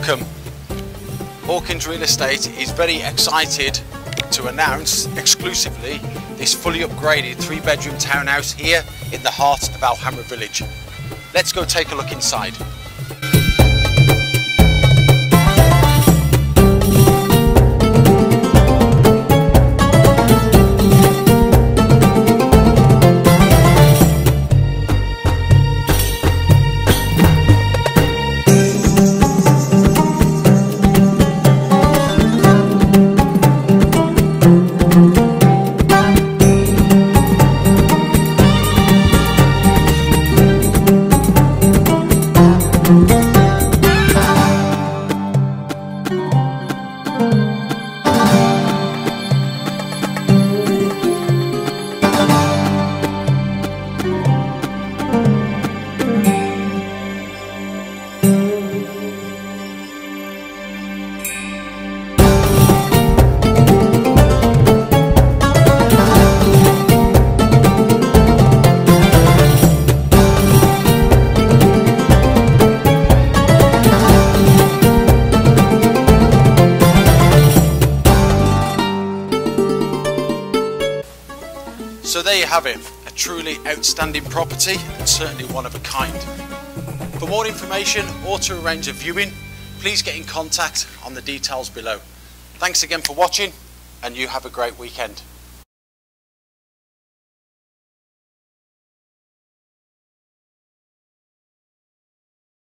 welcome. Hawkins Real Estate is very excited to announce exclusively this fully upgraded 3-bedroom townhouse here in the heart of Hamra Village. Let's go take a look inside. So there you have it, a truly outstanding property and certainly one of a kind. For more information or to arrange a viewing, please get in contact on the details below. Thanks again for watching, and you have a great weekend.